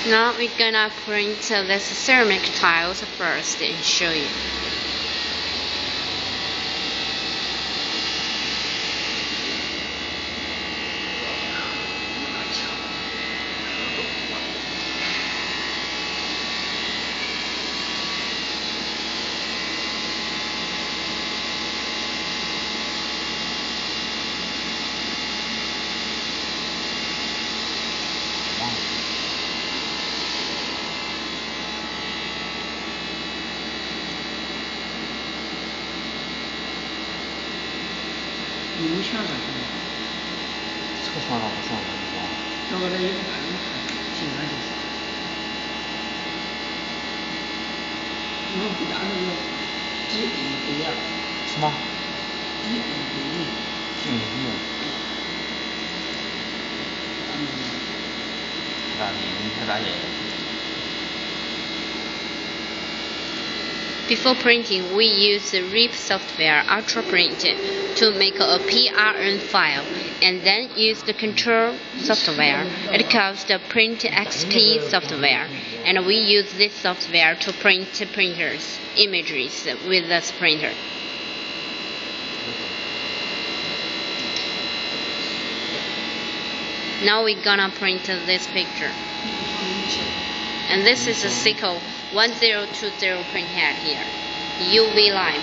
Now we're gonna print these ceramic tiles first and show you. 油墙上这个床上不算是吧？ 那个也不看，平安就是。我们不加那个底印不一样。 什么？ 底印不一样。 底印。哪里？你看哪里？ Before printing, we use the RIP software Ultra Print to make a PRN file, and then use the control software. It calls the Print XP software, and we use this software to print printers images with this printer. Now we're gonna print this picture. And this is a Seiko 1020 print head here, UV lamp.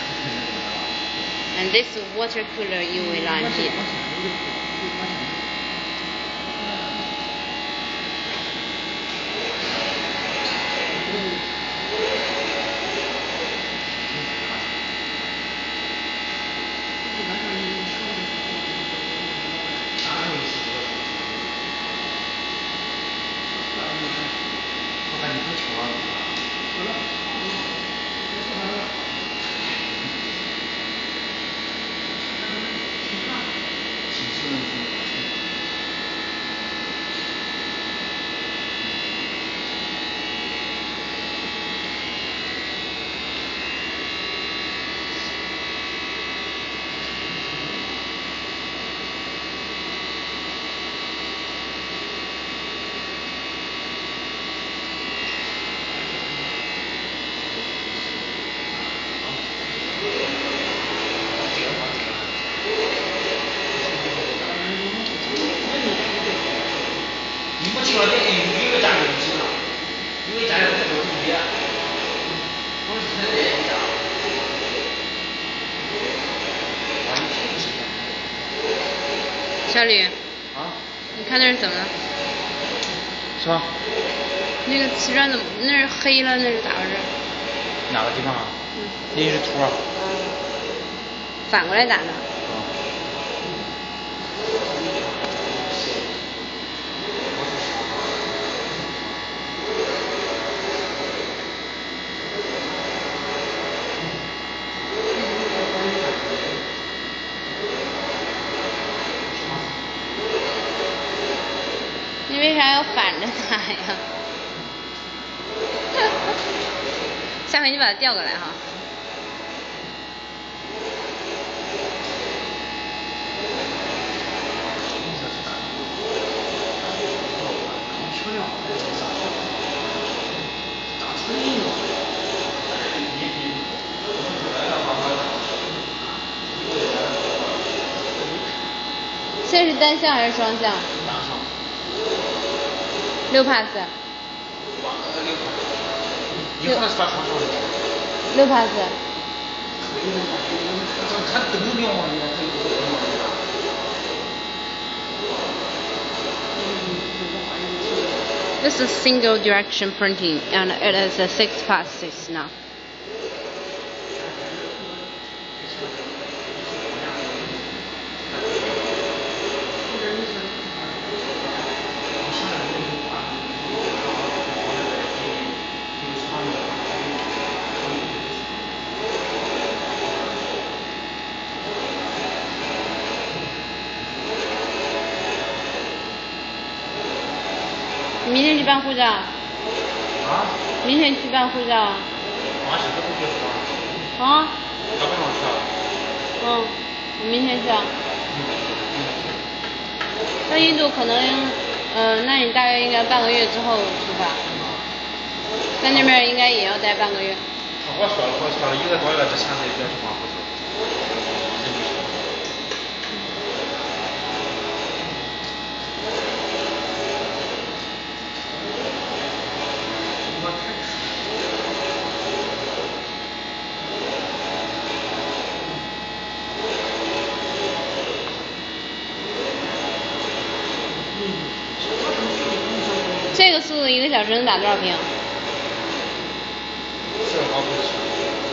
And this watercolor UV lamp here.小吕， 啊？ 你看那是怎么了？ 是吧？ 那个瓷砖怎么那是黑了？那是咋回事？ 哪个地方啊？那是图啊。 反过来打的。你为啥要反着打呀？下回你把它调过来哈。这是单向还是双向？6 pass。 6 pass 发双向的。 6 pass。 它都有两万元，它有多少？ This is single direction printing, and it is a 6 passes now.你明天去办护照？啊？明天去办护照？啊？嗯，我明天去啊。到印度可能那你大约应该半个月之后出发，在那边应该也要待半个月。 我说了1个多月之前得别去往回走。 这个速度1个小时能打多少瓶？ 是好不是？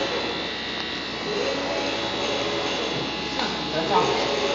咱这样。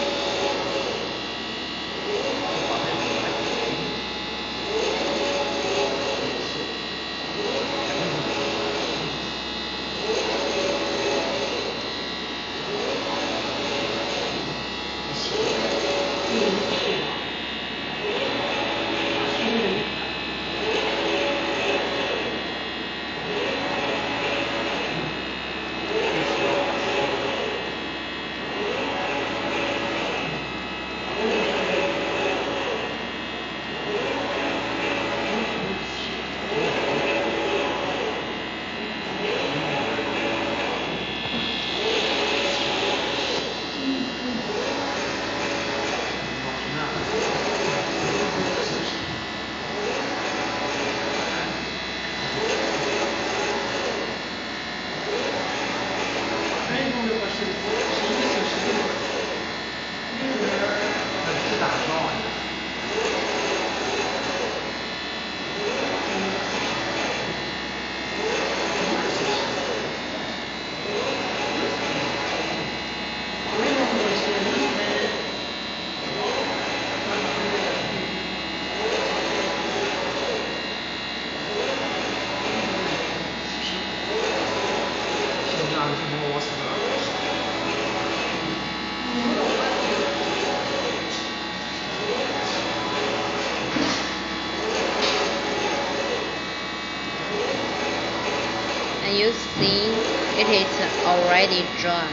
And you see, it is already dry.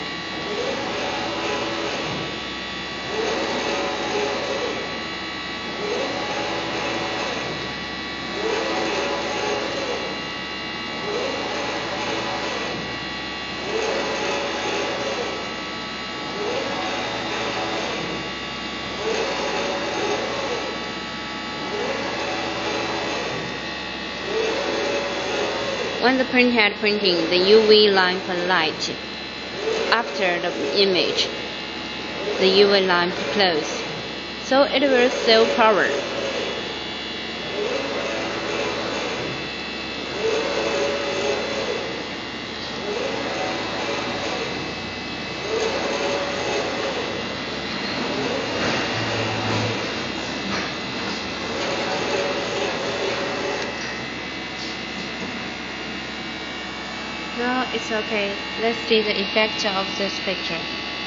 When the printhead printing, the UV lamp light. After the image, the UV lamp close, so it will save power. No, it's okay. Let's see the effect of this picture.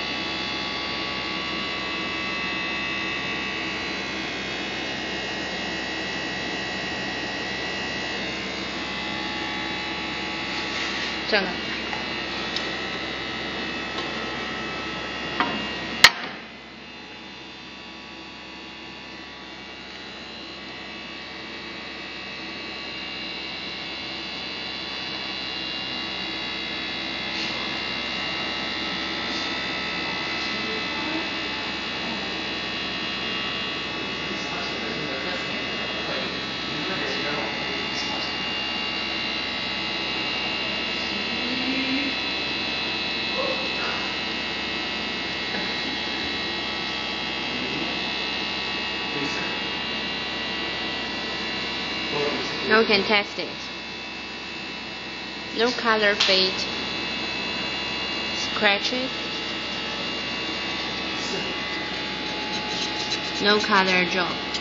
Now we can test it. No color fade, scratches, no color drop.